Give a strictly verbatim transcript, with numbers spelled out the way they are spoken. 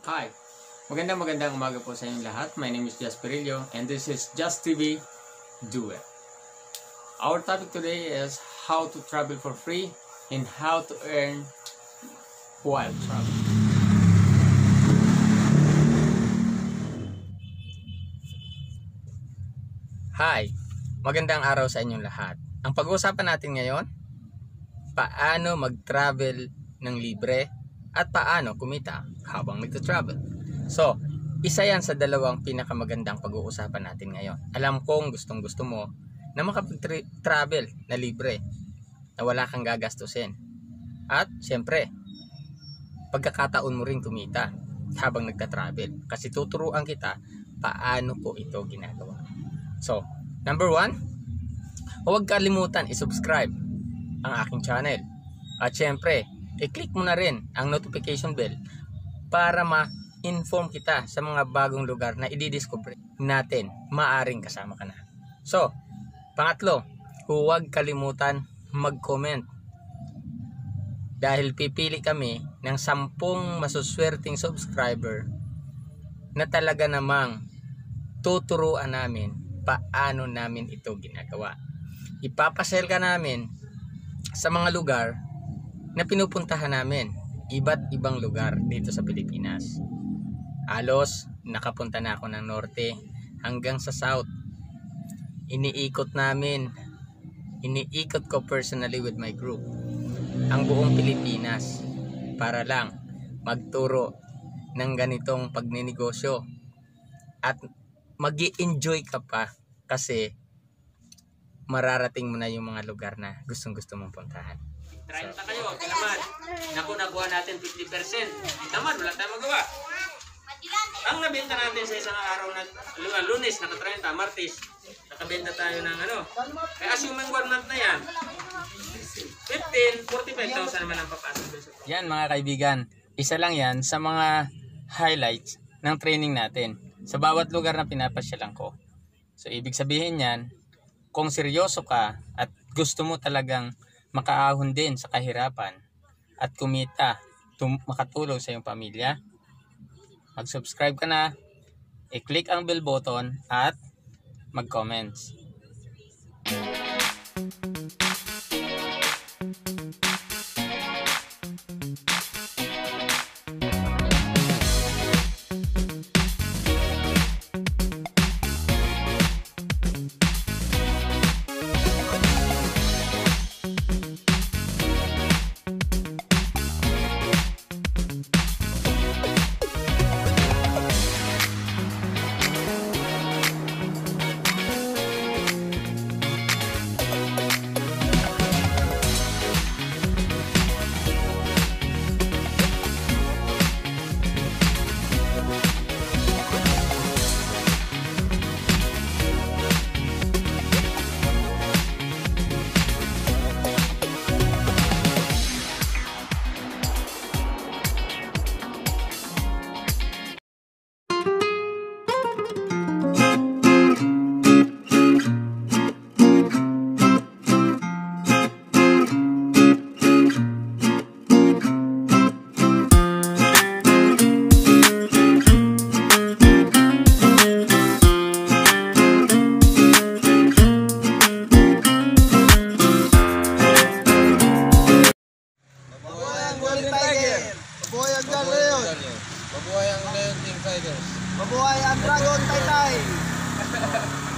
Hi! Magandang magandang umaga po sa inyong lahat. My name is Jasperillo and this is Just T V Do It. Our topic today is how to travel for free and how to earn while traveling. Hi! Magandang araw sa inyong lahat. Ang pag-uusapan natin ngayon, paano mag-travel ng libre at paano kumita habang nagtatravel. So, isa yan sa dalawang pinakamagandang pag-uusapan natin ngayon. Alam kong gustong gusto mo na makapag-travel na libre, na wala kang gagastusin. At, syempre, pagkakataon mo rin kumita habang nagtatravel. Kasi tuturuan kita paano po ito ginagawa. So, number one, huwag kalimutan i-subscribe ang aking channel. At syempre, i-click mo na rin ang notification bell para ma-inform kita sa mga bagong lugar na i-discover natin. Maaring kasama ka na. So, pangatlo, huwag kalimutan mag-comment. Dahil pipili kami ng sampung masuswerteng subscriber na talaga namang tuturuan namin paano namin ito ginagawa. Ipapasel ka namin sa mga lugar na pinupuntahan namin, iba't ibang lugar dito sa Pilipinas. Halos nakapunta na ako ng norte hanggang sa south. Iniikot namin, iniikot ko personally with my group ang buong Pilipinas para lang magturo ng ganitong pagninegosyo at magi-enjoy ka pa kasi mararating mo na yung mga lugar na gustong gusto mong puntahan. thirty kayo, kailangan. Naku, nakuha natin fifty percent. Naman, wala tayong magawa. Ang nabenta natin sa isang araw na Lunes, naka thirty, Martes, nakabenta tayo ng ano. Kaya assuming one month na yan, fifteen, forty-five thousand naman ang papasok. Yan mga kaibigan, isa lang yan sa mga highlights ng training natin sa bawat lugar na pinapasyalan ko. So ibig sabihin yan, kung seryoso ka at gusto mo talagang makaahon din sa kahirapan at kumita, makatulong sa iyong pamilya, mag-subscribe ka na, i-click ang bell button at mag-comments. Mabuhay ang Leon King Tigers. Mabuhay ang Dragon Taytay.